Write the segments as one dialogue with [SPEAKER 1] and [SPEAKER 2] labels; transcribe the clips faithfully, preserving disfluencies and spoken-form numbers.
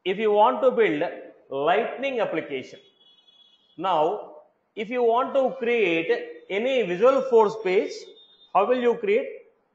[SPEAKER 1] if you want to build lightning application, now if you want to create any Visual Force page, how will you create?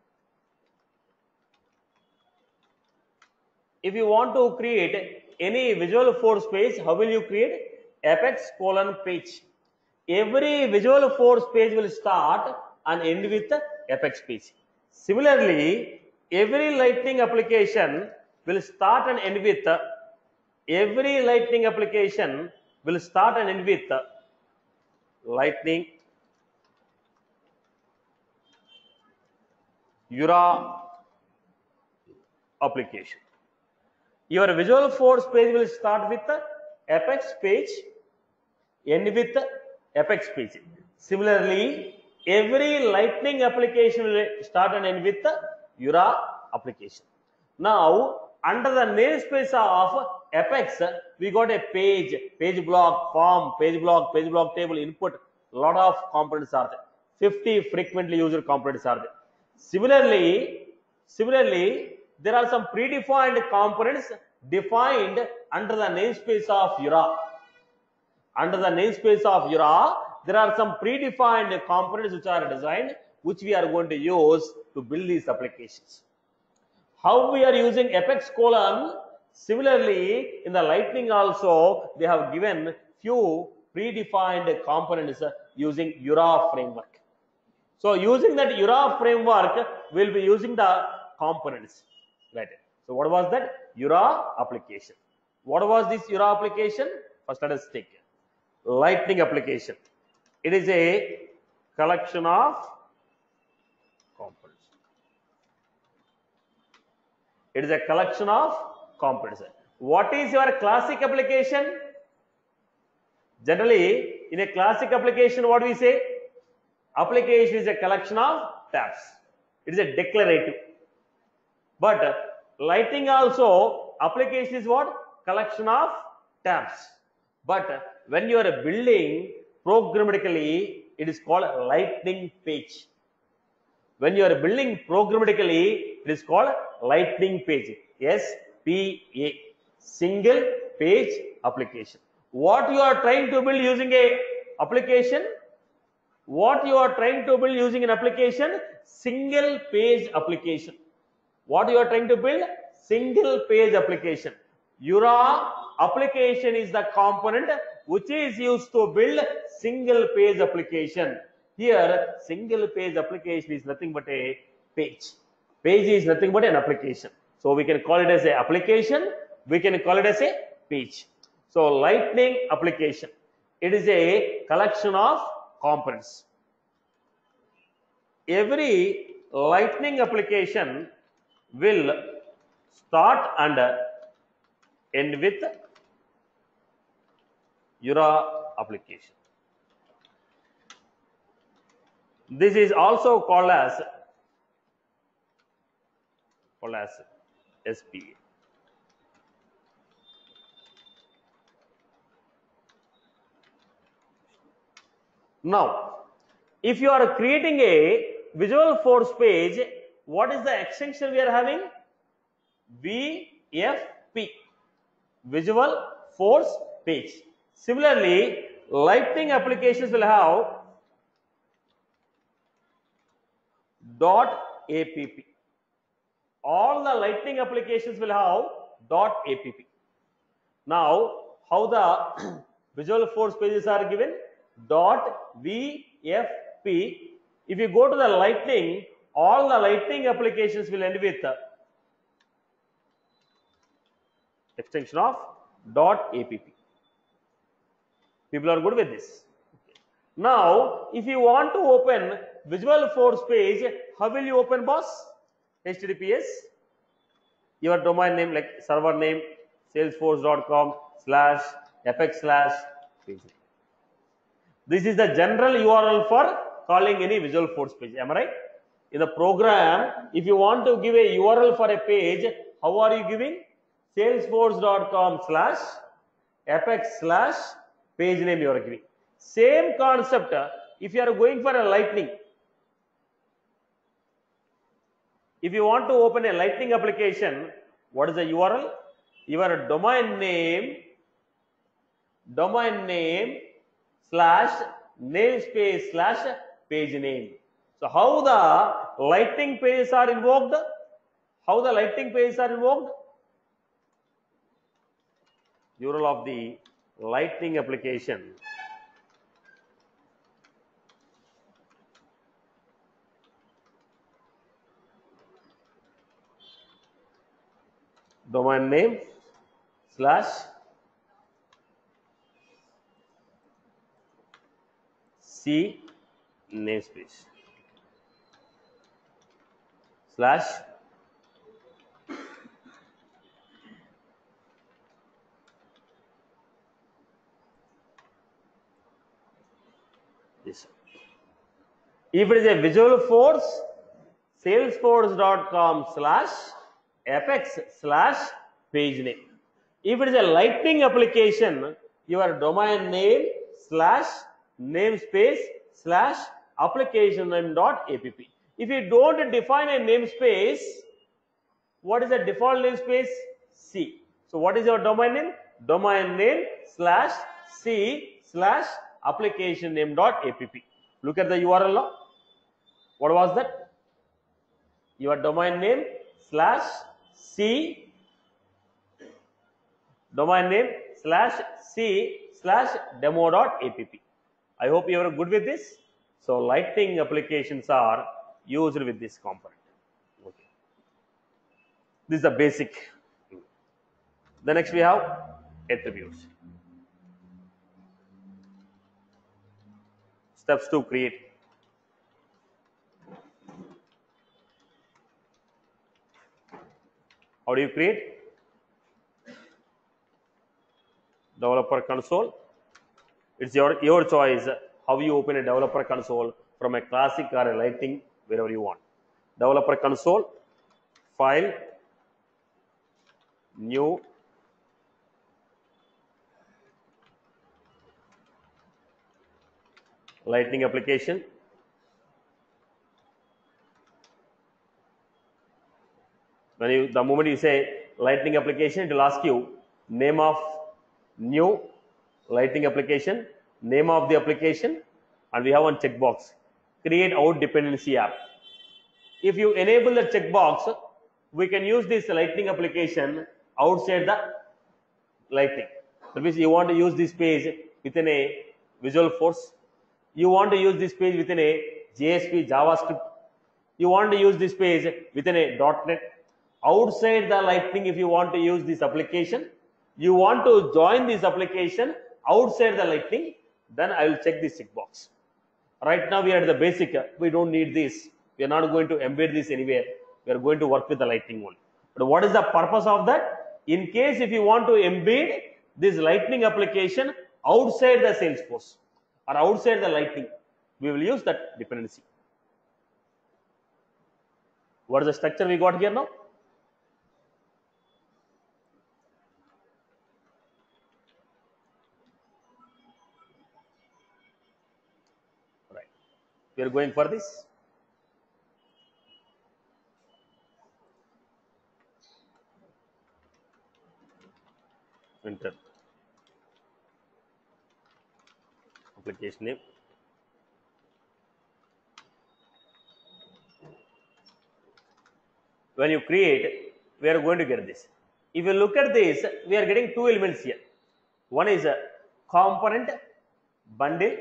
[SPEAKER 1] If you want to create any Visual Force page, how will you create? Apex colon page. Every Visual Force page will start and end with Apex page. Similarly, every lightning application will start and end with every lightning application will start and end with lightning Jura application. Your Visual Force page will start with the Apex page, end with the Apex page. Similarly, every lightning application will start and end with the Jura application. Now, under the namespace of Apex, we got a page, page block, form, page block, page block table, input. Lot of components are there. fifty frequently used components are there. Similarly, similarly, there are some predefined components defined under the namespace of Jura. Under the namespace of Jura, there are some predefined components which are designed, which we are going to use to build these applications. How we are using Apex colon? Similarly, in the lightning also, they have given few predefined components using Jura framework. So using that Jura framework, we'll be using the components. Right. So what was that? Jura application. What was this Jura application? First let us take lightning application. It is a collection of components. It is a collection of components. What is your classic application? Generally, in a classic application, what we say? Application is a collection of tabs. It is a declarative. But lightning also, application is what? Collection of tabs. But when you are building programmatically, it is called lightning page. When you are building programmatically, it is called lightning page. S P A, single page application. What you are trying to build using a application? What you are trying to build using an application? Single page application. What you are trying to build? Single page application. Jura application is the component which is used to build single page application. Here, single page application is nothing but a page. Page is nothing but an application. So we can call it as a application. We can call it as a page. So lightning application. It is a collection of components. Every lightning application will start and end with Jura application. This is also called as called as S P A. Now, if you are creating a Visual Force page, what is the extension we are having? V F P, Visual Force page. Similarly, lightning applications will have dot app. All the lightning applications will have dot app. Now, how the Visual Force pages are given? Dot V F P. If you go to the lightning, all the lightning applications will end with extension of dot app. People are good with this. Now, if you want to open Visual Force page, how will you open, boss? H T T P S, your domain name like server name, salesforce dot com slash apex slash page. This is the general U R L for calling any Visual Force page. Am I right? In the program, if you want to give a U R L for a page, how are you giving? salesforce dot com slash apex slash page name you are giving. Same concept. If you are going for a lightning, if you want to open a lightning application, what is the U R L? your domain name, domain name slash namespace slash page name. So how the lightning pages are invoked? How the lightning pages are invoked? U R L of the lightning application. Domain name slash C namespace slash this. If it is a Visualforce, salesforce dot com slash apex slash page name. If it is a lightning application, your domain name slash namespace slash application name dot app. If you don't define a namespace, what is the default namespace? C. So what is your domain name? Domain name slash C slash application name dot app. Look at the U R L now. What was that? Your domain name slash C domain name slash C slash demo dot app. I hope you are good with this. So lightning applications are used with this component. Okay. This is the basic. The next we have attributes. Steps to create. How do you create? Developer console. It's your, your choice how you open a developer console from a classic or a lightning, wherever you want. Developer console, file, new, lightning application. When you, the moment you say lightning application, it will ask you name of new lightning application, name of the application, and we have one checkbox, create out dependency app. If you enable the checkbox, we can use this lightning application outside the lightning. That means you want to use this page within a Visualforce, you want to use this page within a J S P JavaScript, you want to use this page within a .NET. Outside the lightning, if you want to use this application, you want to join this application outside the lightning, then I will check this checkbox. Right now we are at the basic, we don't need this. We are not going to embed this anywhere. We are going to work with the lightning only. But what is the purpose of that? In case if you want to embed this lightning application outside the Salesforce or outside the lightning, we will use that dependency. What is the structure we got here now? Right. We are going for this. Enter application name. When you create, we are going to get this. If you look at this, we are getting two elements here. One is a component bundle,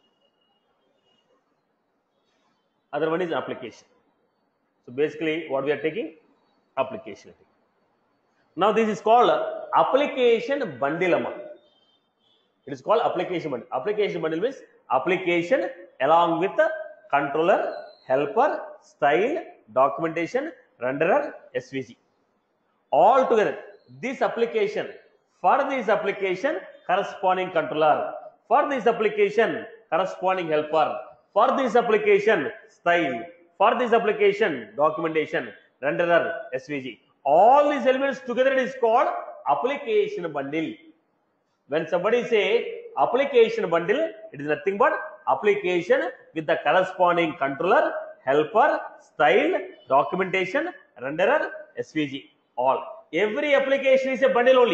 [SPEAKER 1] other one is application. So basically what we are taking, application. Now this is called application bundle amount. It is called application bundle. Application bundle means application along with the controller, helper, style, documentation, renderer, S V G. All together. This application, for this application, corresponding controller. For this application, corresponding helper. For this application, style. For this application, documentation, renderer, S V G. All these elements together, it is called application bundle. When somebody say application bundle, it is nothing but application with the corresponding controller, helper, style, documentation, renderer, S V G. All. every application is a bundle only.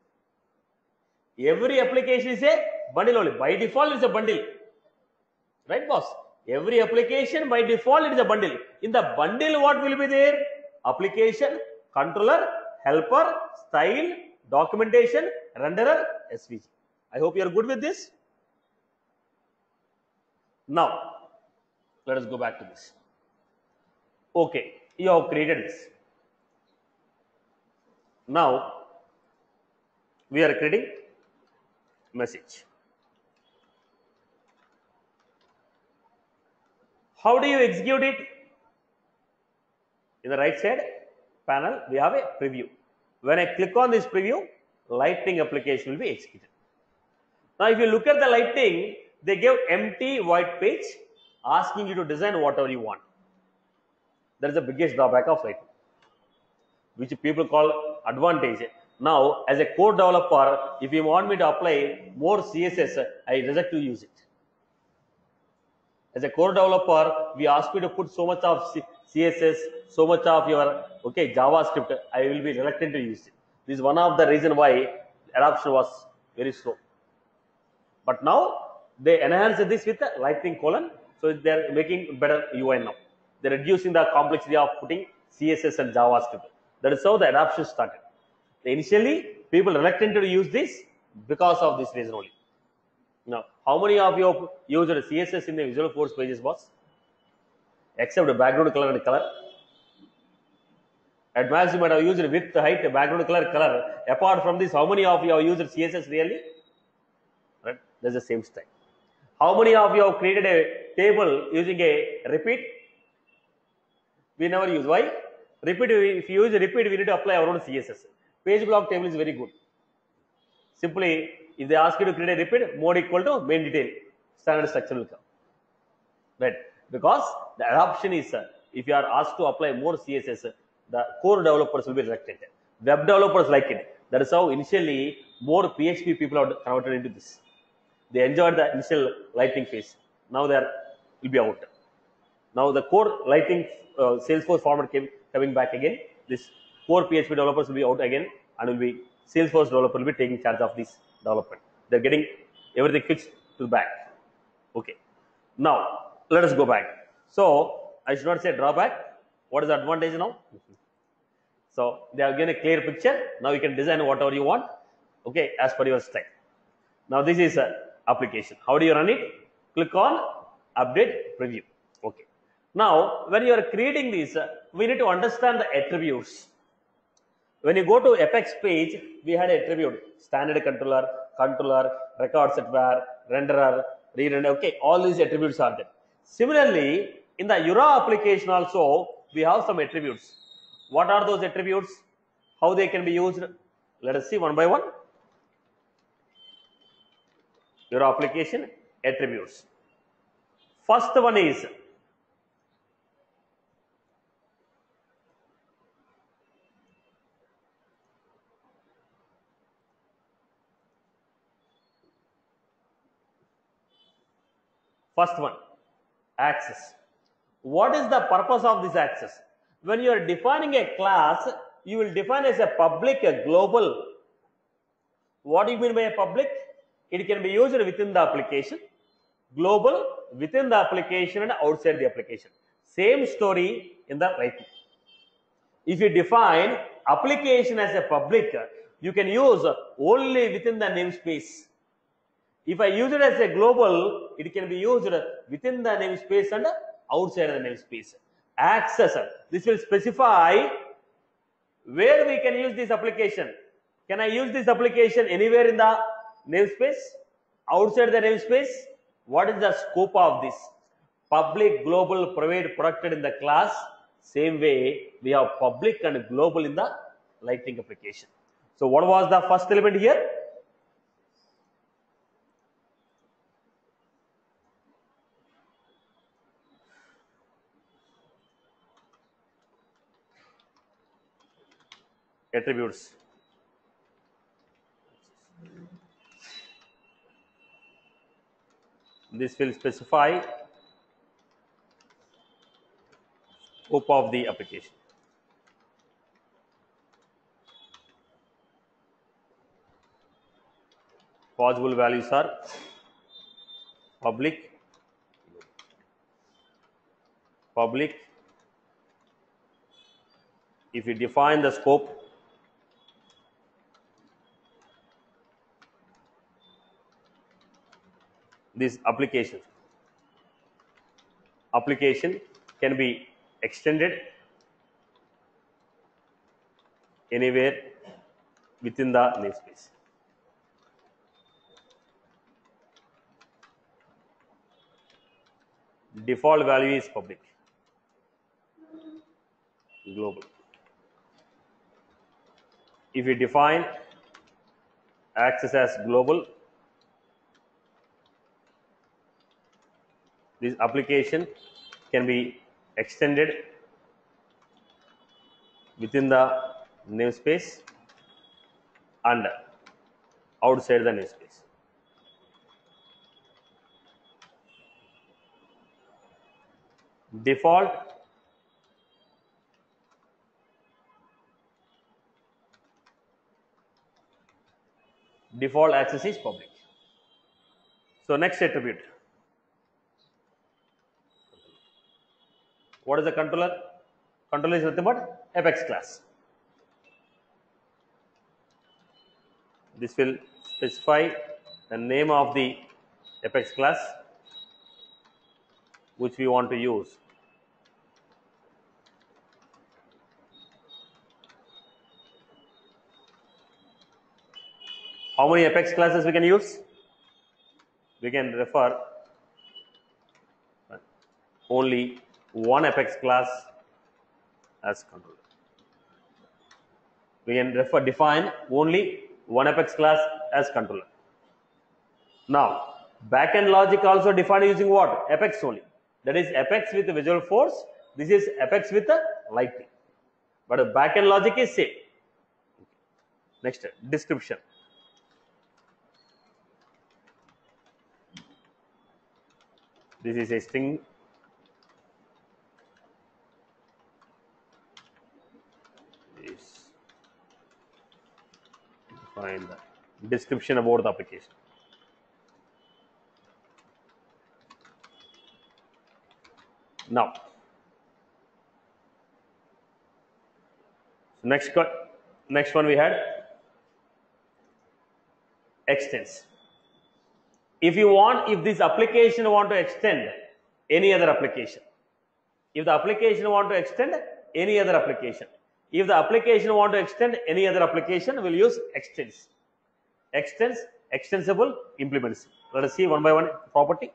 [SPEAKER 1] Every application is a bundle only. By default, it's a bundle. Right, boss? Every application by default it is a bundle. In the bundle, what will be there? Application, controller, helper, style, documentation, renderer, S V G. I hope you are good with this. Now, let us go back to this. Okay, you have created this. Now, we are creating message. How do you execute it? In the right side panel, we have a preview. When I click on this preview, Lightning application will be executed. Now, if you look at the Lightning, they give empty white page asking you to design whatever you want. That is the biggest drawback of Lightning, which people call advantage. Now, as a code developer, if you want me to apply more C S S, I reject to use it. As a core developer, we ask you to put so much of C S S, so much of your okay JavaScript. I will be reluctant to use it. This is one of the reason why adoption was very slow. But now they enhance this with the Lightning colon, so they are making better U I now. They are reducing the complexity of putting C S S and JavaScript. That is how the adoption started. Initially, people reluctant to use this because of this reason only. Now, how many of you have used C S S in the Visual Force pages, boss? Except the background color and color. At max, you might have used width, height, background color, color. Apart from this, how many of you have used C S S really? Right? That's the same style. How many of you have created a table using a repeat? We never use. Why? Repeat. If you use a repeat, we need to apply our own C S S. Page block table is very good. Simply, if they ask you to create a repeat, mode equal to main detail, standard structure will come. Right? Because the adoption is, uh, if you are asked to apply more C S S, the core developers will be reluctant. Web developers like it. That is how initially more P H P people are converted into this. They enjoyed the initial Lightning phase. Now they are will be out. Now the core Lightning uh, Salesforce format came coming back again. This core P H P developers will be out again, and will be Salesforce developer will be taking charge of this development. They are getting everything fixed to the back. Okay. Now let us go back. So I should not say drawback. What is the advantage now? So they have given a clear picture. Now you can design whatever you want. Okay, as per your style. Now this is a application. How do you run it? Click on update preview. Okay. Now when you are creating this, uh, we need to understand the attributes. When you go to Apex page, we had attribute standard controller, controller, record set var, renderer, re-render. Okay, all these attributes are there. Similarly, in the Eura application also, we have some attributes. What are those attributes? How they can be used? Let us see one by one. Eura application attributes. First one is first one, access. What is the purpose of this access? When you are defining a class, you will define as a public, a global. What do you mean by a public? It can be used within the application, global within the application and outside the application. Same story in the Lightning. If you define application as a public, you can use only within the namespace. If I use it as a global, it can be used within the namespace and outside the namespace. Access. This will specify where we can use this application. Can I use this application anywhere in the namespace? Outside the namespace? What is the scope of this? Public, global, private, protected in the class. Same way, we have public and global in the Lightning application. So what was the first element here? Attributes. This will specify scope of the application. Possible values are public, public. If you define the scope, this application, application can be extended anywhere within the namespace. Default value is public, global. If we define access as global, this application can be extended within the namespace and outside the namespace. Default default access is public. So next attribute, what is the controller? Controller is nothing but Apex class. This will specify the name of the Apex class which we want to use. How many Apex classes we can use? We can refer only one Apex class as controller. We can refer define only one Apex class as controller. Now, backend logic also defined using what? Apex only. That is Apex with Visual Force. This is Apex with the Lightning. But the backend logic is same. Next, description. This is a string. Is define the description about the application. Now, next next one we had extends. If you want, if this application want to extend any other application, if the application want to extend any other application, if the application want to extend any other application, we'll use extends. Extends, extensible, implements. Let us see one by one property.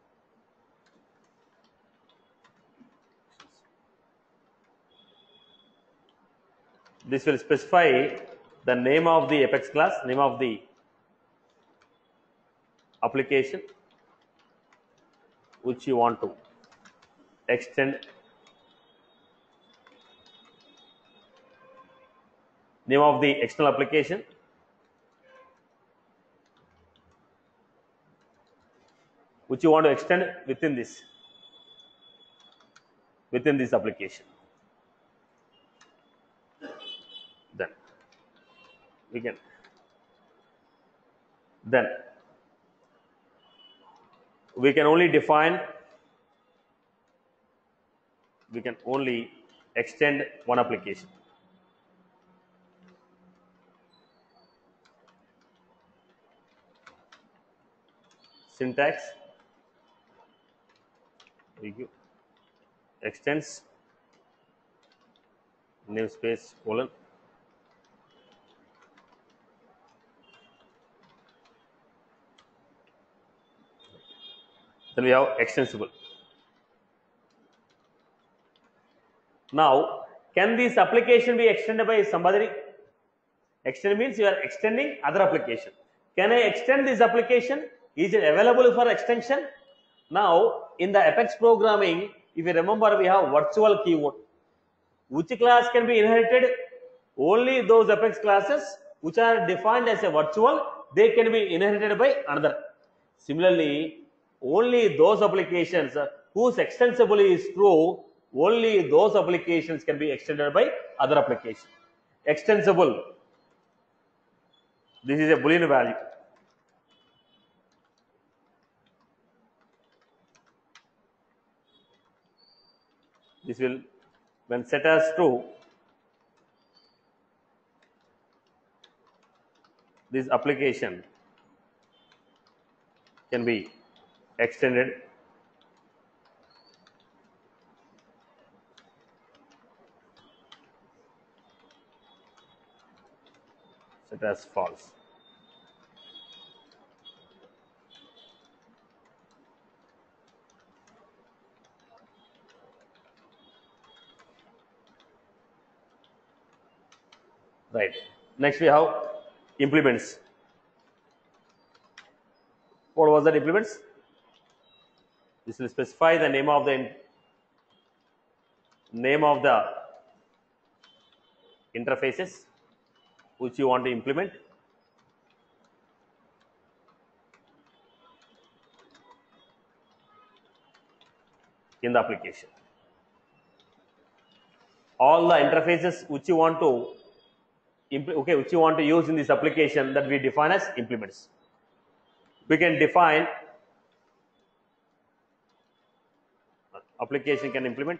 [SPEAKER 1] This will specify the name of the Apex class, name of the application which you want to extend, name of the external application, which you want to extend within this within this application. Then we can then we can only define we can only extend one application. Syntax extends namespace colon then we have extensible. Now, can this application be extended by somebody? Extend means you are extending other application. Can I extend this application? Is it available for extension? Now, in the Apex programming, if you remember, we have virtual keyword. Which class can be inherited? Only those Apex classes which are defined as a virtual, they can be inherited by another. Similarly, only those applications whose extensible is true, only those applications can be extended by other application. Extensible. This is a Boolean value. this will, when set as true, this application can be extended set as false. Right. Next we have implements. What was that implements? This will specify the name of the name of the interfaces which you want to implement. In the application, all the interfaces which you want to okay, which you want to use in this application, that we define as implements. We can define application can implement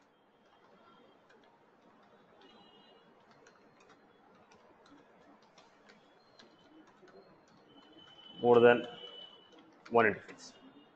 [SPEAKER 1] more than one interface.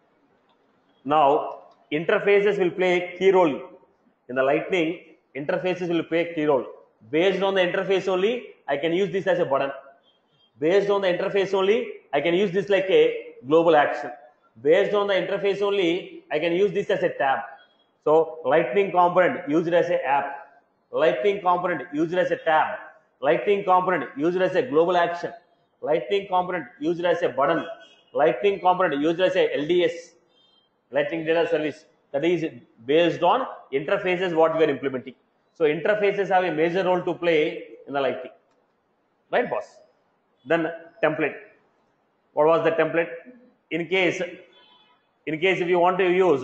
[SPEAKER 1] Now, interfaces will play a key role in the Lightning. Interfaces will play a key role. Based on the interface only, I can use this as a button. Based on the interface only, I can use this like a global action. Based on the interface only, I can use this as a tab. So, Lightning component used as a app. Lightning component used as a tab. Lightning component used as a global action. Lightning component used as a button. Lightning component used as a L D S. Lightning Data Service. That is based on interfaces what we are implementing. So, interfaces have a major role to play in the Lightning. Right, boss? Then template. What was the template? In case, in case if you want to use,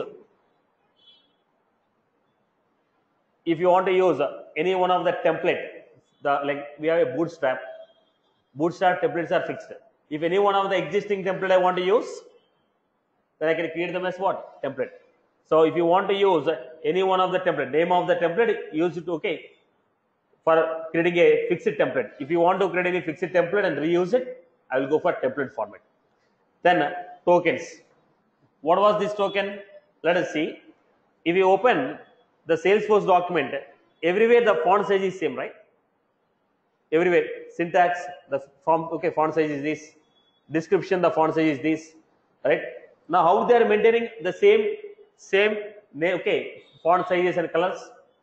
[SPEAKER 1] if you want to use any one of the template, the like we have a Bootstrap. Bootstrap templates are fixed. If any one of the existing template I want to use, then I can create them as what? Template. So if you want to use any one of the template, name of the template, use it, okay, for creating a fixed template. If you want to create any fixed template and reuse it, I will go for template format. Then tokens. What was this token? Let us see. If you open the Salesforce document, everywhere the font size is same, right? Everywhere. Syntax, the font, okay, font size is this. Description, the font size is this, right? Now, how they are maintaining the same, same, okay, font sizes and colors?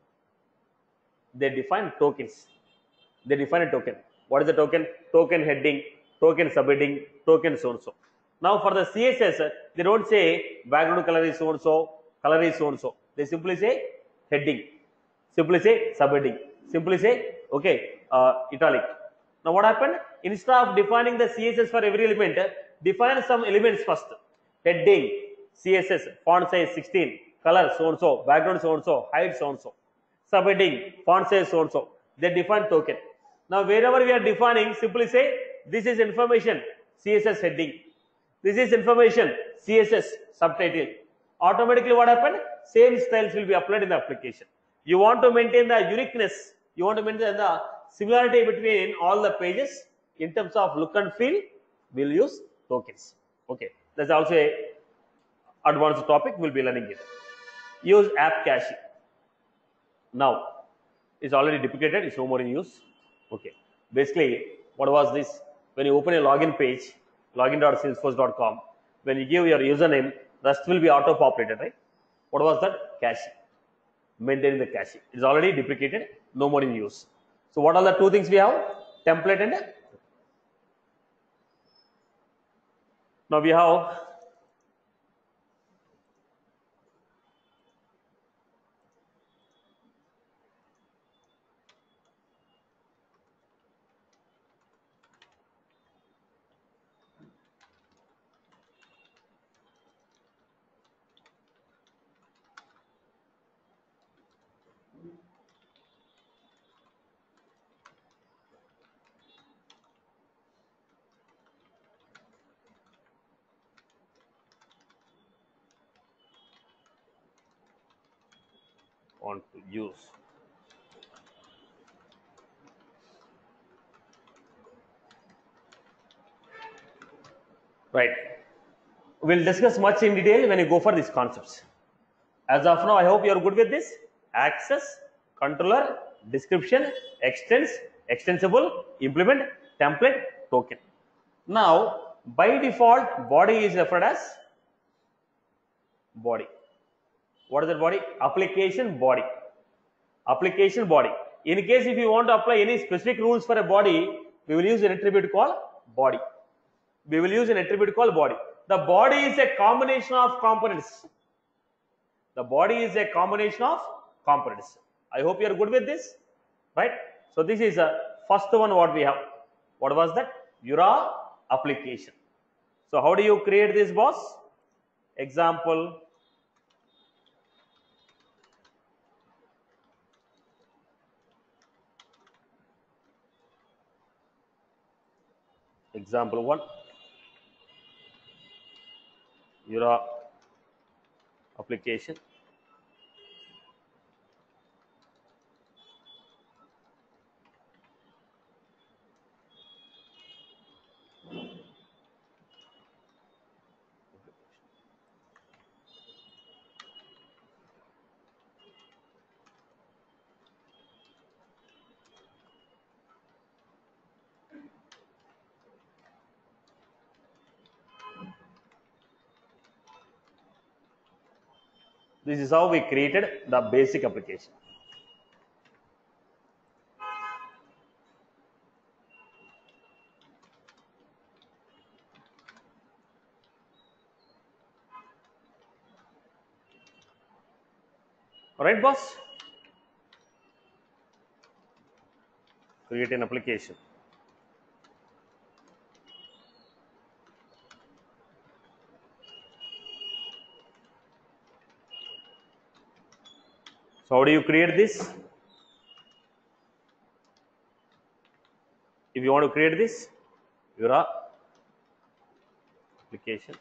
[SPEAKER 1] They define tokens. They define a token. What is the token? Token heading, token subheading, token so and so. Now, for the C S S, they don't say background color is so and so, color is so and so. They simply say heading, simply say subheading, simply say okay, uh, italic. Now, what happened? Instead of defining the C S S for every element, define some elements first. Heading, C S S, font size sixteen, color so and so, background so and so, height so and so, subheading, font size so and so. They define token. Now, wherever we are defining, simply say this is information, C S S heading. This is information, C S S subtitle. Automatically, what happened? Same styles will be applied in the application. You want to maintain the uniqueness. You want to maintain the similarity between all the pages in terms of look and feel. We'll use tokens. Okay, that's also a advanced topic. We'll be learning it. Use app caching. Now, it's already deprecated. It's no more in use. Okay. Basically, what was this? When you open a login page, login dot salesforce dot com, when you give your username, rest will be auto populated, right? What was that? Caching. Maintaining the caching. It's already deprecated. No more in use. So, what are the two things we have? Template and now we have want to use. Right. We'll discuss much in detail when you go for these concepts. As of now, I hope you are good with this. Access, controller, description, extends, extensible, implement, template, token. Now, by default, body is referred as body. What is that body? Application body. Application body. In case if you want to apply any specific rules for a body, we will use an attribute called body. We will use an attribute called body. The body is a combination of components. The body is a combination of components. I hope you are good with this, right? So this is the first one what we have. What was that? Jira application. So how do you create this, boss? Example. Example one. Jira application. This is how we created the basic application. Alright, boss? Create an application. So how do you create this? If you want to create this, Jira application.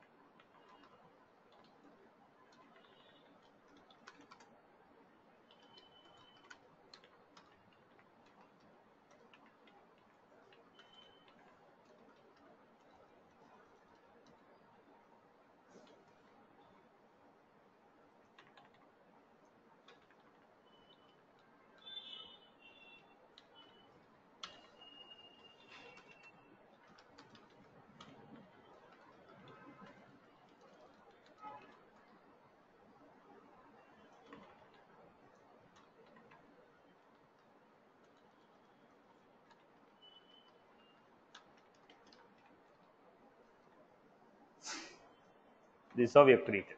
[SPEAKER 1] This is how we have created.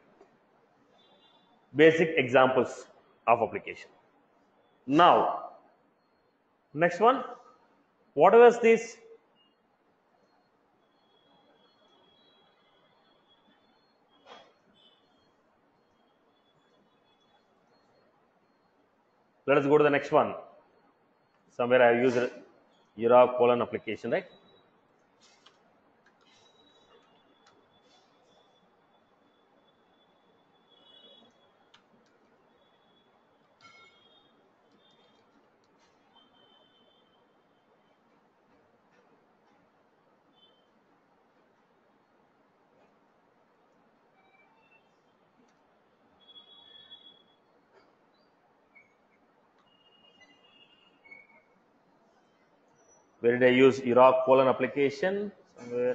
[SPEAKER 1] Basic examples of application. Now, next one. What was this? Let us go to the next one. Somewhere I have used Jira colon application, right? Where did I use Jira colon application? Somewhere.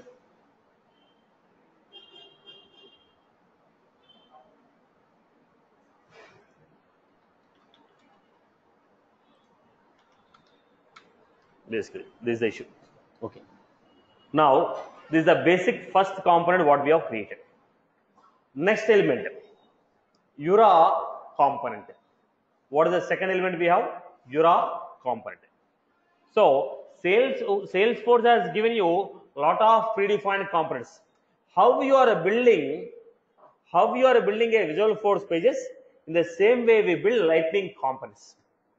[SPEAKER 1] Basically, this is the issue. Okay. Now, this is the basic first component what we have created. Next element, Jira component. What is the second element we have? Jira component. So, Sales, Salesforce has given you a lot of predefined components. How you are building, how you are building a Visual Force pages? In the same way we build Lightning components.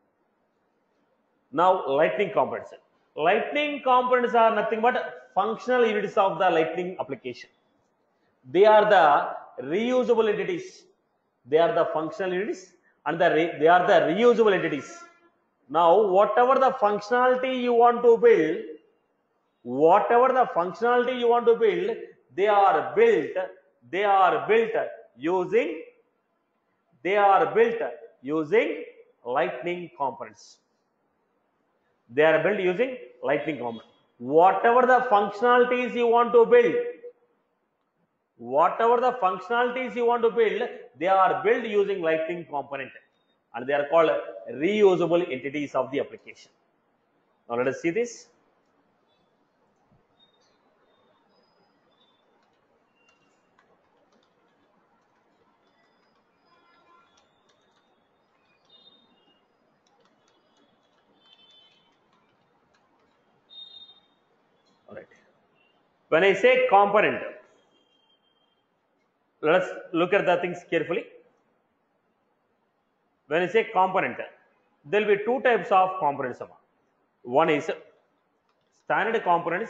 [SPEAKER 1] Now, Lightning components. Lightning components are nothing but functional units of the Lightning application. They are the reusable entities. They are the functional units and the re, they are the reusable entities. Now, whatever the functionality you want to build, whatever the functionality you want to build, they are built, they are built using, they are built using Lightning components. They are built using Lightning components. Whatever the functionalities you want to build, whatever the functionalities you want to build, they are built using Lightning component, and they are called reusable entities of the application. Now let us see this. All right. When I say component, let us look at the things carefully. When I say component, there will be two types of components. One is standard components,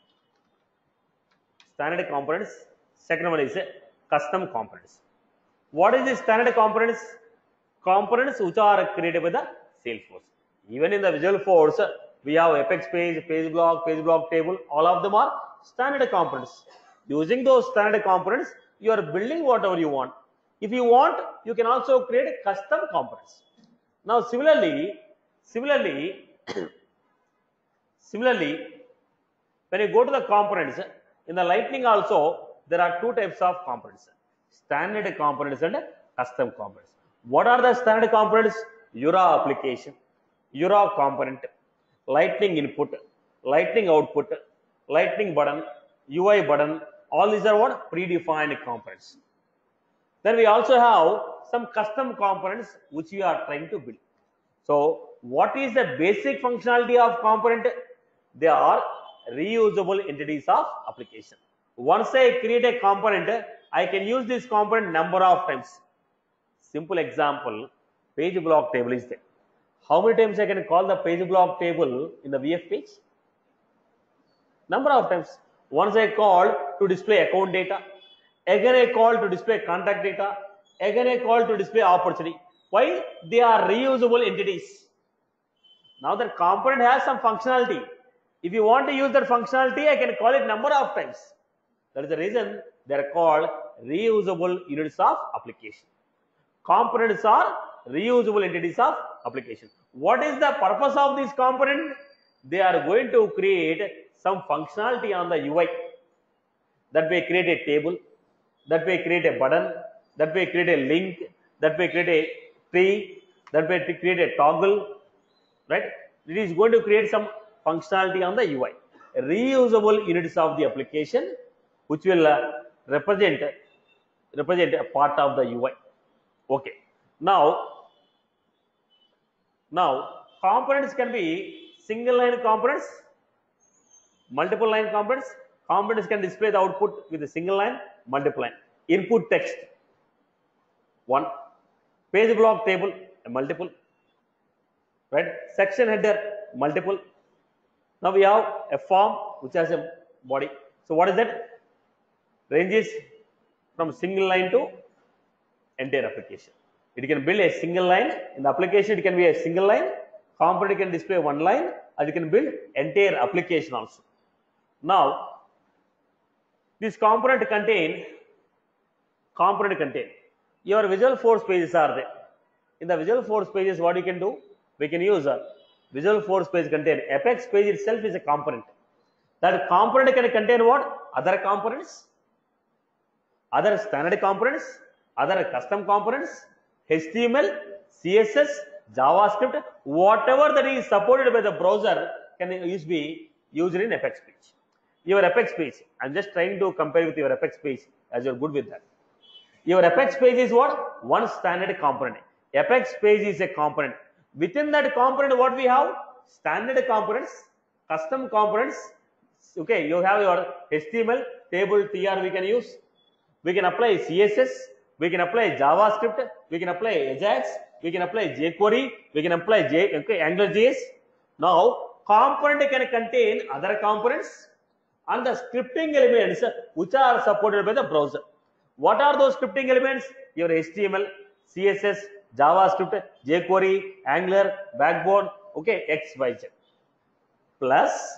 [SPEAKER 1] standard components. Second one is custom components. What is the standard components? Components which are created by the Salesforce. Even in the Visualforce, we have Apex page, page block, page block table. All of them are standard components. Using those standard components, you are building whatever you want. If you want, you can also create custom components. Now, similarly, similarly, similarly, when you go to the components in the Lightning, also there are two types of components: standard components and custom components. What are the standard components? Jura application, Jura component, Lightning input, Lightning output, Lightning button, U I button. All these are what? Predefined components. Then we also have some custom components which we are trying to build. So, what is the basic functionality of component? They are reusable entities of application. Once I create a component, I can use this component number of times. Simple example, page block table is there. How many times I can call the page block table in the V F page? Number of times. Once I call to display account data, again I call to display contact data, again I call to display opportunity. Why? They are reusable entities. Now that component has some functionality. If you want to use that functionality, I can call it number of times. That is the reason they are called reusable units of application. Components are reusable entities of application. What is the purpose of this component? They are going to create some functionality on the U I. That way create a table, that way create a button, that way create a link, that way create a tree, that way create a toggle, right? It is going to create some functionality on the U I. Reusable units of the application which will uh, represent, represent a part of the U I. Okay. Now, now components can be single line components, multiple line components. Components can display the output with a single line, multiple line. Input text, one. Page block table, a multiple. Right? Section header, multiple. Now we have a form which has a body. So what is that? Ranges from single line to entire application. It can build a single line. In the application, it can be a single line. Component can display one line, and it can build entire application also. Now, this component contain, component contain, your Visualforce pages are there. In the Visualforce pages, what you can do? We can use a Visualforce page contain. Apex page itself is a component. That component can contain what? Other components, other standard components, other custom components, H T M L, C S S, JavaScript, whatever that is supported by the browser can use be used in Apex page. Your Apex page, I am just trying to compare with your Apex page as you are good with that. Your Apex page is what? One standard component. Apex page is a component. Within that component, what we have? Standard components, custom components. Okay, you have your H T M L, table, T R we can use. We can apply C S S, we can apply JavaScript, we can apply Ajax, we can apply jQuery, we can apply J, okay, AngularJS. Now, component can contain other components and the scripting elements which are supported by the browser. What are those scripting elements? Your H T M L, C S S, JavaScript, jQuery, Angular, Backbone, okay, X, Y, Z. Plus,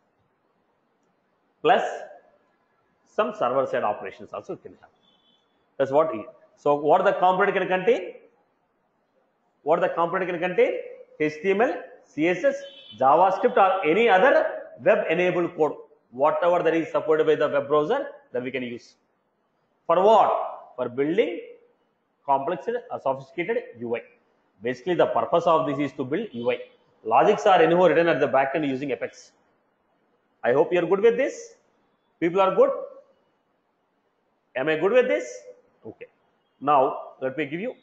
[SPEAKER 1] plus some server side operations also can have. That's what it is. So what the component can contain? What the component can contain? H T M L, C S S, JavaScript, or any other web enabled code. Whatever that is supported by the web browser, that we can use. For what? For building complex or sophisticated U I. Basically, the purpose of this is to build U I. Logics are anyhow written at the back end using Apex. I hope you are good with this. People are good. Am I good with this? Okay. Now, let me give you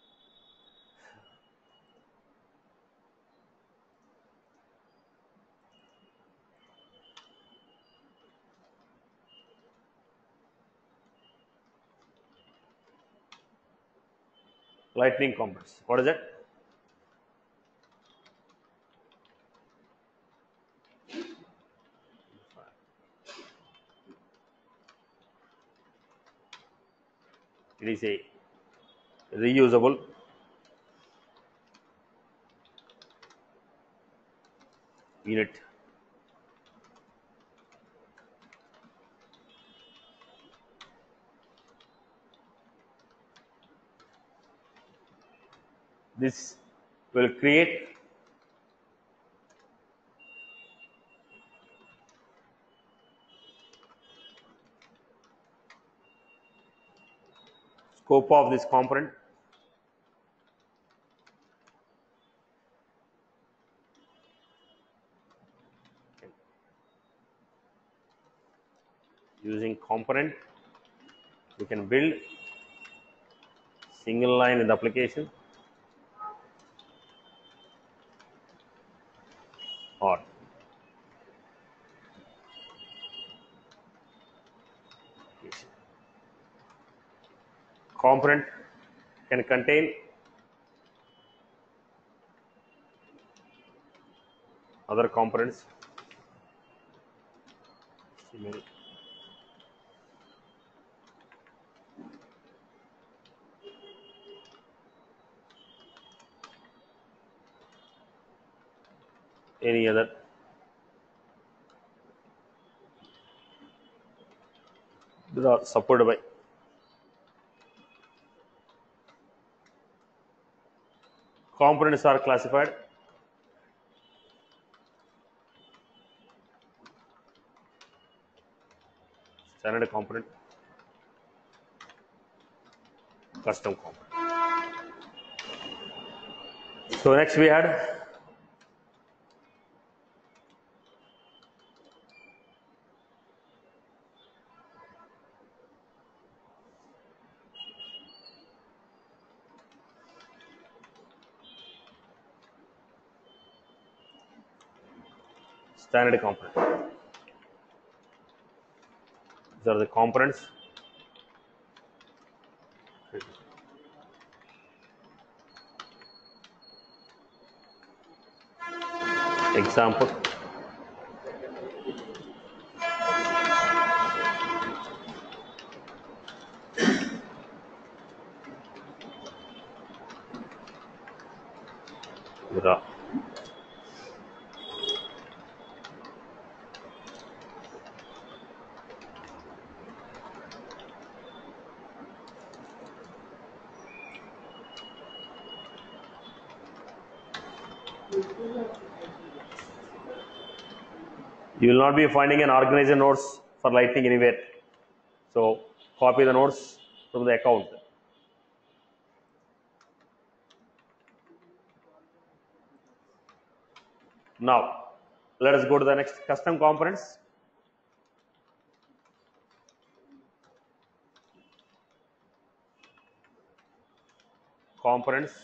[SPEAKER 1] lightning components. What is it? It is a reusable unit. This will create scope of this component. Using component, we can build single line in the application or component can contain other components. Any other that are supported by components are classified standard component, custom component. So next we had standard component. These are the components. Example. Ra. You will not be finding an organizer nodes for Lightning anywhere. So copy the nodes from the account. Now let us go to the next custom components. Components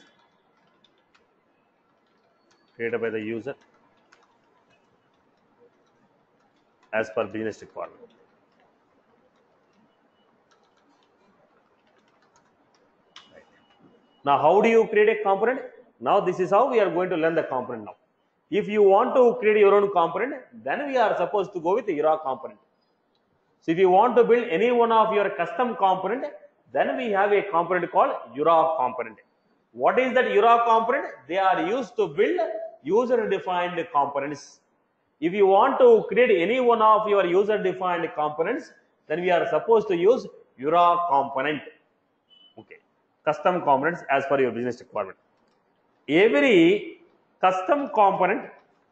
[SPEAKER 1] created by the user as per business requirement. Right. Now, how do you create a component? Now, this is how we are going to learn the component now. If you want to create your own component, then we are supposed to go with the Jira component. So, if you want to build any one of your custom component, then we have a component called Jira component. What is that Euro component? They are used to build user-defined components. If you want to create any one of your user-defined components, then we are supposed to use Euro component. Okay, custom components as per your business requirement. Every custom component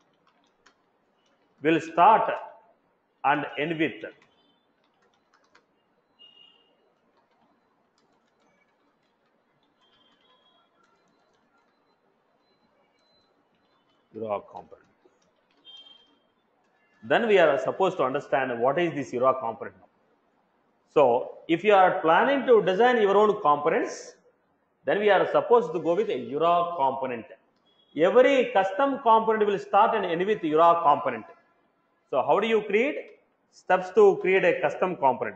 [SPEAKER 1] will start and end with Euro component. Then we are supposed to understand what is this Euro component. So if you are planning to design your own components, then we are supposed to go with a Euro component. Every custom component will start and end with Euro component. So how do you create? Steps to create a custom component.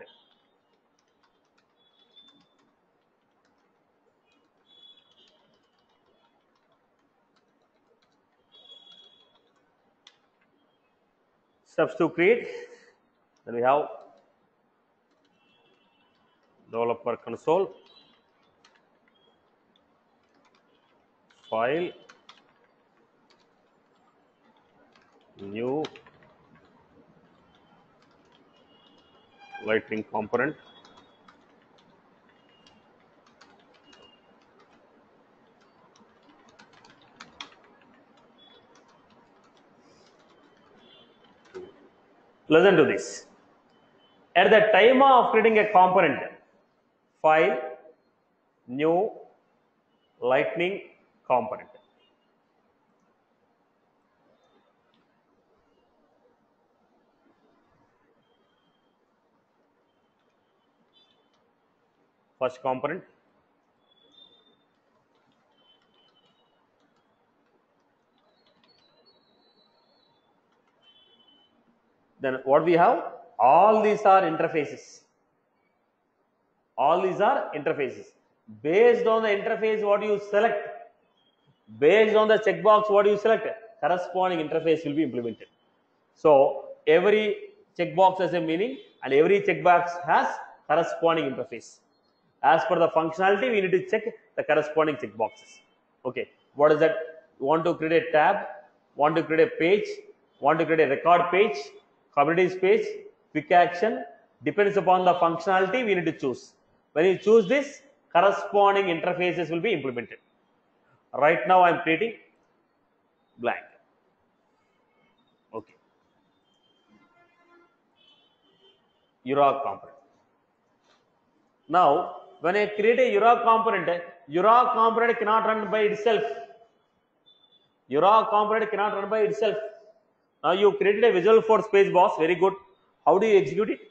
[SPEAKER 1] Steps to create. Then we have developer console, file, new Lightning component, listen to this. At the time of creating a component, file, new Lightning component. First component, then what we have? All these are interfaces. All these are interfaces. Based on the interface, what you select, based on the checkbox, what you select, corresponding interface will be implemented. So every checkbox has a meaning, and every checkbox has corresponding interface. As per the functionality, we need to check the corresponding checkboxes. Okay, what is that? You want to create a tab, want to create a page, want to create a record page, communities page, quick action. Depends upon the functionality, we need to choose. When you choose this, corresponding interfaces will be implemented. Right now, I am creating blank. Okay, Euro component. Now, when I create a Euro component, Euro component cannot run by itself. Euro component cannot run by itself. Now you created a Visual Force page boss, very good. How do you execute it?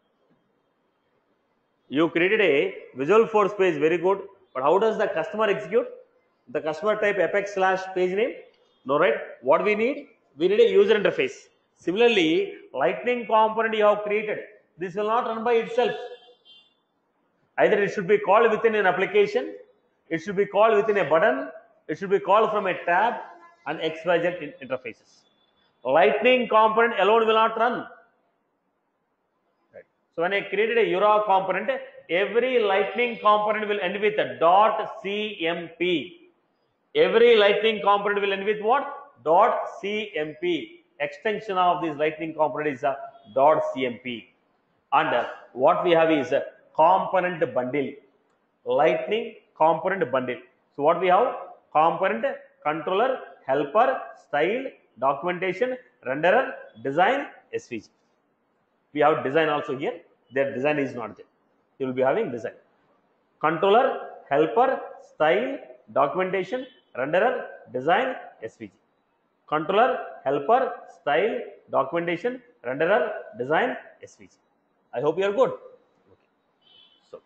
[SPEAKER 1] You created a Visual Force page, very good. But how does the customer execute? The customer type apex slash page name? No, right? What we need? We need a user interface. Similarly, Lightning component you have created, this will not run by itself. Either it should be called within an application, it should be called within a button, it should be called from a tab, and X Y Z interfaces. Lightning component alone will not run. Right. So when I created a Euro component, every Lightning component will end with a .cmp. Every Lightning component will end with what? .cmp. Extension of this Lightning component is a .cmp. And uh, what we have is a component bundle. Lightning component bundle. So what we have? Component, controller, helper, style, documentation, renderer, design, S V G. We have design also here. Their design is not there. You will be having design. Controller, helper, style, documentation, renderer, design, S V G. Controller, helper, style, documentation, renderer, design, S V G. I hope you are good. Okay. So,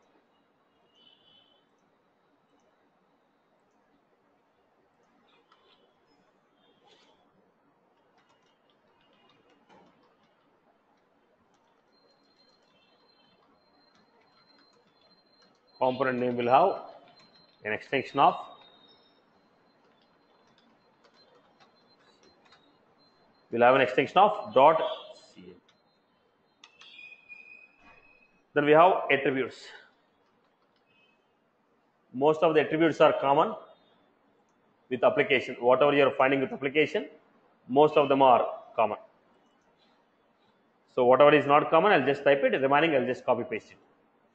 [SPEAKER 1] component name will have an extension of will have an extension of dot cm. Then we have attributes. Most of the attributes are common. with application. Whatever you are finding with application, most of them are common. So whatever is not common, I'll just type it. Remaining, I'll just copy paste it.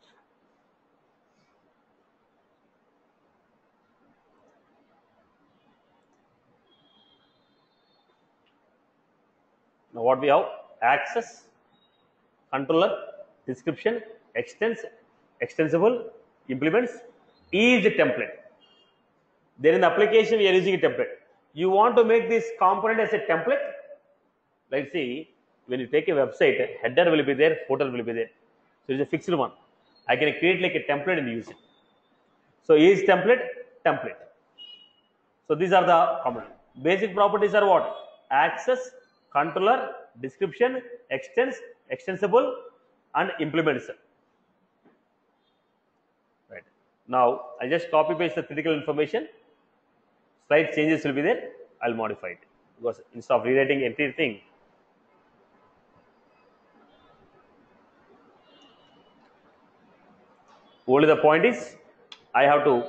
[SPEAKER 1] Now what we have? Access, controller, description, extends, extensible, implements, is a template. Then in the application we are using a template. You want to make this component as a template? Let's see, when you take a website, header will be there, footer will be there. So it's a fixed one. I can create like a template and use it. So is template, template. So these are the common. Basic properties are what? Access, controller, description, extends, extensible, and implements. Right. Now I just copy paste the critical information. Slight changes will be there. I'll modify it because instead of rewriting entire thing, only the point is I have to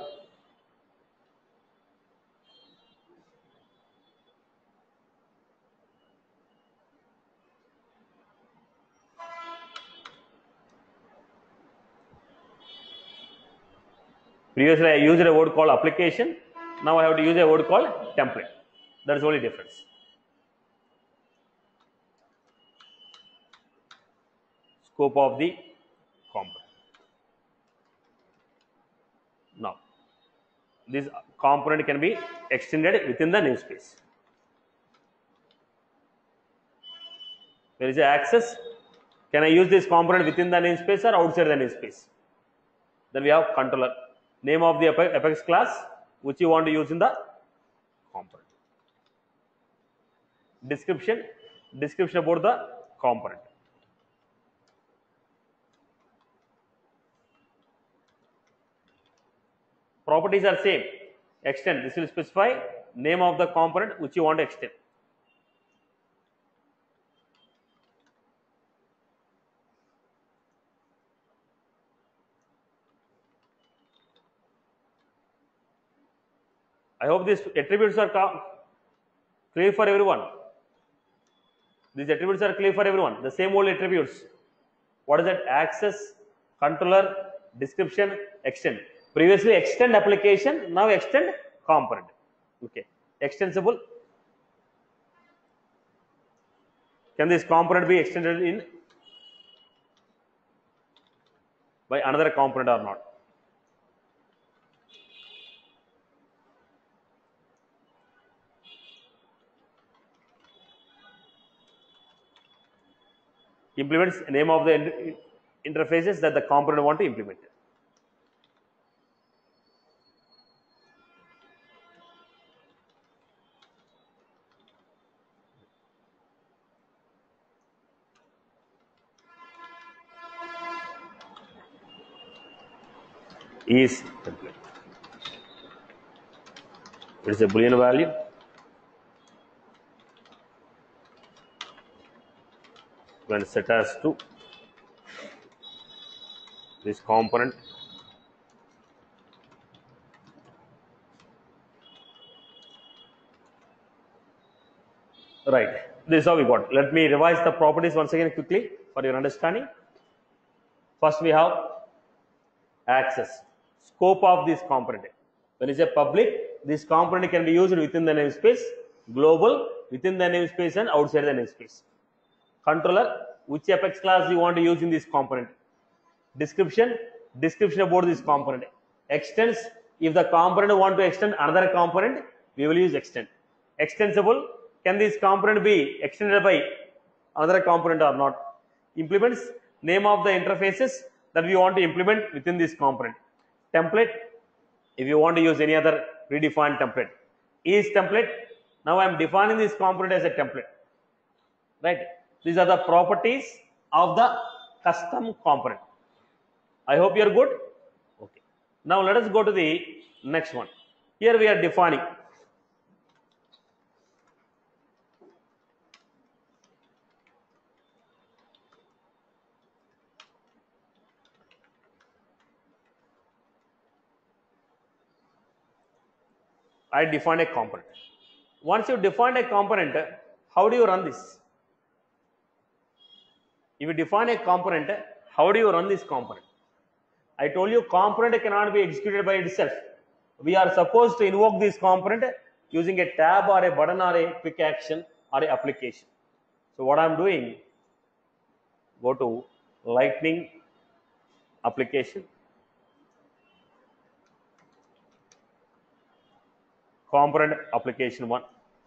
[SPEAKER 1] previously I used a word called application. Now I have to use a word called template. That is the only difference. Scope of the component. Now, this component can be extended within the namespace. There is a access. Can I use this component within the namespace or outside the namespace? Then we have controller. Name of the Apex class which you want to use in the component. Description. Description about the component. Properties are same. Extend. This will specify name of the component which you want to extend. I hope these attributes are clear for everyone. These attributes are clear for everyone. The same old attributes. What is that? Access, controller, description, extend. Previously extend application, now extend component. Okay. Extensible. Can this component be extended in by another component or not? Implements name of the inter interfaces that the component want to implement. Is template. It is a boolean value. When set as to this component right. This is how we got. Let me revise the properties once again quickly for your understanding. First we have access, scope of this component. When it is a public, this component can be used within the namespace, global within the namespace and outside the namespace. Controller, which Apex class you want to use in this component. Description, description about this component. Extends, if the component want to extend another component, we will use extend. Extensible, can this component be extended by another component or not? Implements, name of the interfaces that we want to implement within this component. Template, if you want to use any other predefined template. Is template, now I am defining this component as a template. Right? These are the properties of the custom component. I hope you are good. Okay. Now let us go to the next one. Here we are defining. I defined a component. Once you define a component, how do you run this? If you define a component, how do you run this component? I told you component cannot be executed by itself. We are supposed to invoke this component using a tab or a button or a quick action or a application. So what I am doing, go to Lightning application, component application one.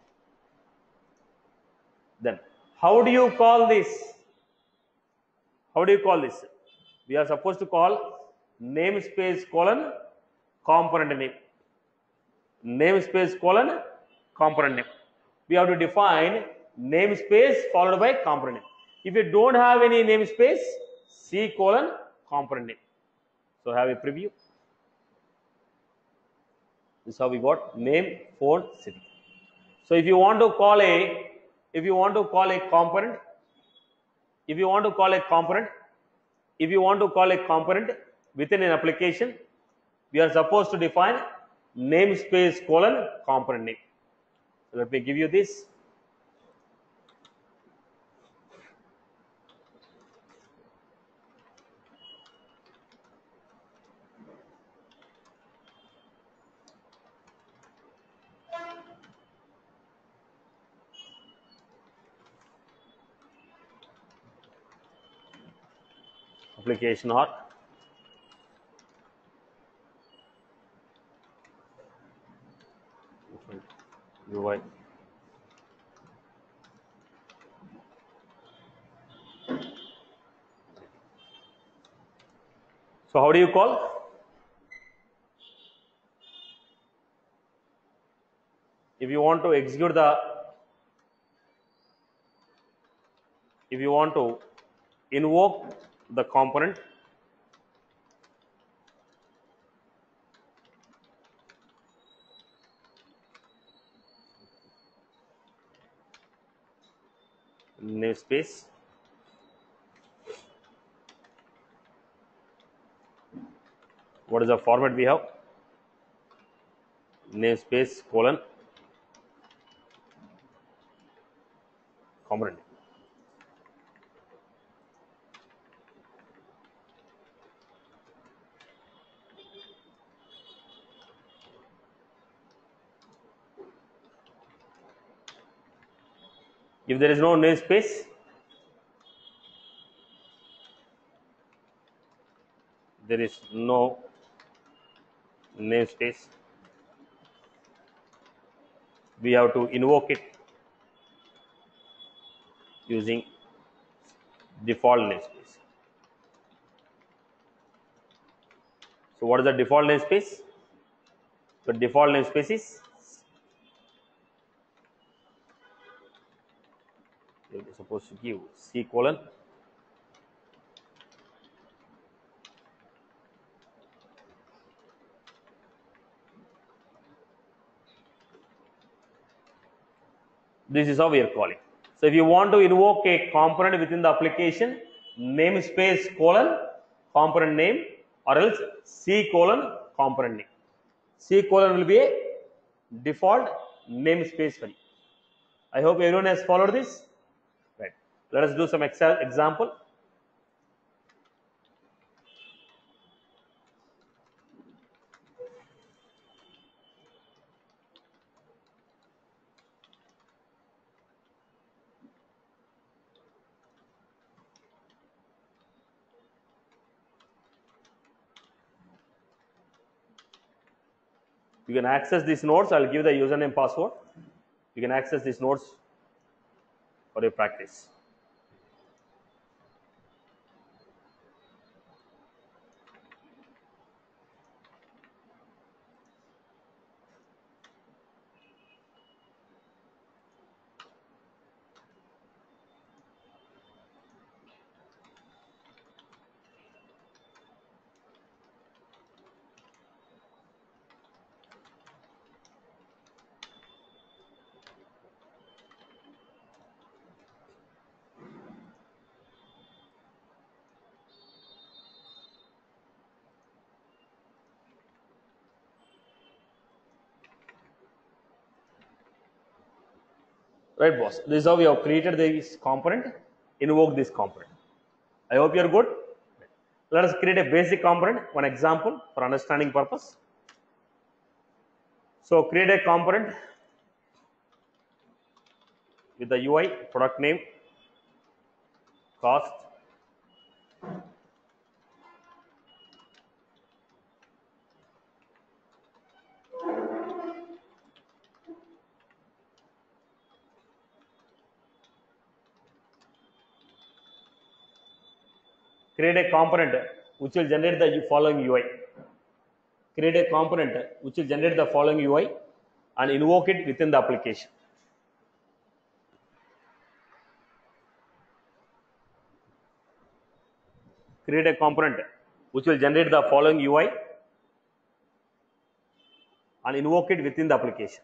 [SPEAKER 1] Then how do you call this? How do you call this? We are supposed to call namespace colon component name. Namespace colon component name. We have to define namespace followed by component name. If you don't have any namespace, C colon component name. So have a preview. This is how we got name, phone, city. So if you want to call a, if you want to call a component, if you want to call a component, if you want to call a component within an application, we are supposed to define namespace colon component name. So let me give you this. Application or U I. So how do you call? If you want to execute the, if you want to invoke the component, namespace, what is the format we have? Namespace colon component. If there is no namespace, there is no namespace, we have to invoke it using default namespace. So what is the default namespace? The default namespace is, you are supposed to give C colon this is how we are calling. So if you want to invoke a component within the application, namespace colon component name or else C colon component name. C colon will be a default namespace for you. I hope everyone has followed this. Right. Let us do some example. You can access these nodes. I will give the username password. You can access these nodes for your practice. Right, boss? This is how we have created this component, invoke this component. I hope you are good. Let us create a basic component, one example for understanding purpose. So create a component with the U I, product name, cost, create a component which will generate the following U I. Create a component which will generate the following U I and invoke it within the application. Create a component which will generate the following U I and invoke it within the application.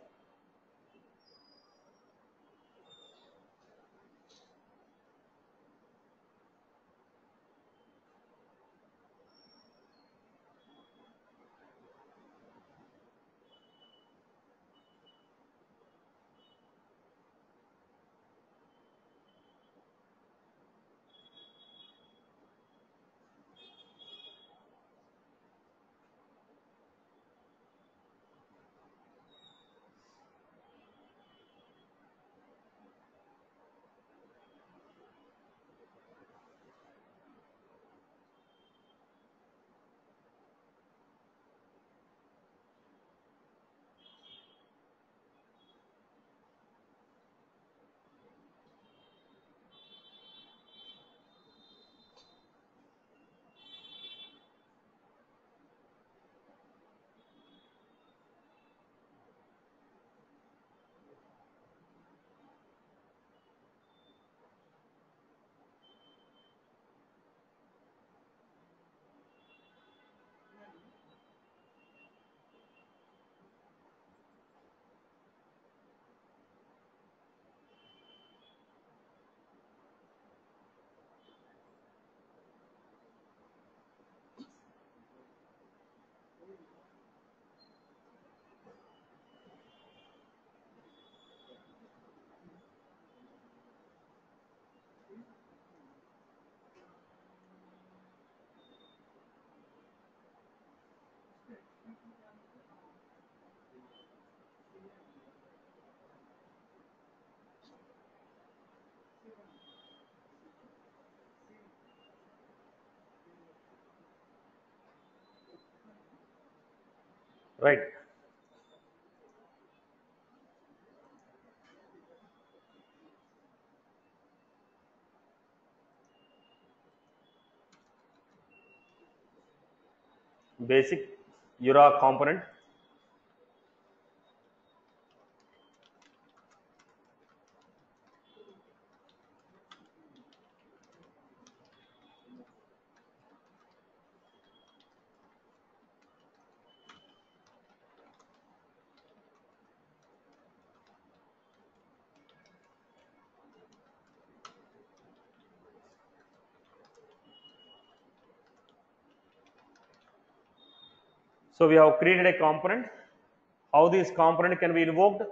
[SPEAKER 1] Right. Basic Jira component. So we have created a component. How this component can be invoked?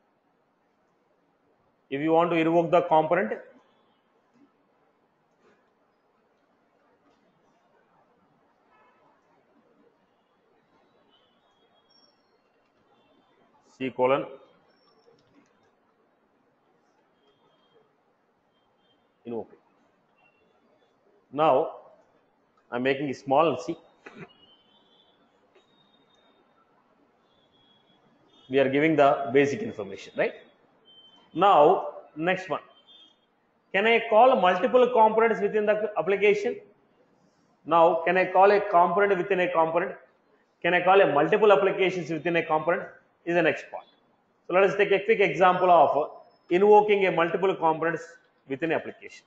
[SPEAKER 1] If you want to invoke the component, C colon invoke it. Now I'm making it small. C. We are giving the basic information, right? Now next one. Can I call multiple components within the application? Now can I call a component within a component? Can I call a multiple applications within a component? Is the next part. So let us take a quick example of invoking a multiple components within an application.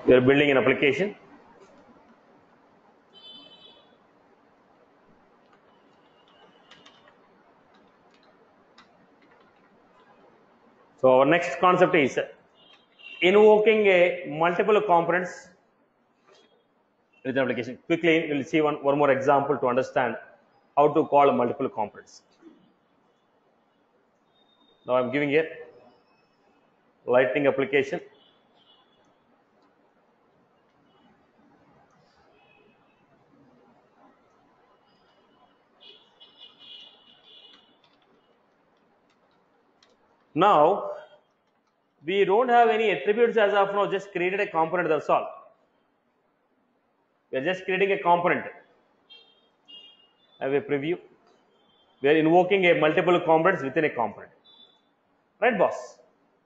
[SPEAKER 1] You are building an application. So our next concept is invoking a multiple components with an application. Quickly, we will see one, one more example to understand how to call multiple components. Now I am giving a Lightning application. Now we don't have any attributes as of now, just created a component, that's all. We are just creating a component. I have a preview. We are invoking a multiple components within a component. Right, boss?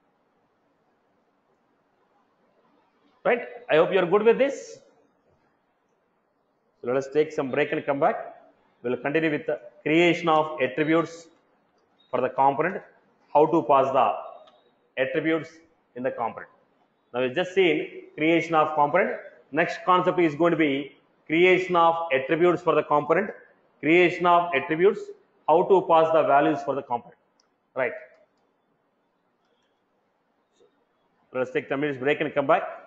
[SPEAKER 1] Right? I hope you are good with this. So let us take some break and come back. We will continue with the creation of attributes for the component, how to pass the attributes in the component. Now we just seen creation of component. Next concept is going to be creation of attributes for the component, creation of attributes, how to pass the values for the component. Right. Let us take ten minutes break and come back.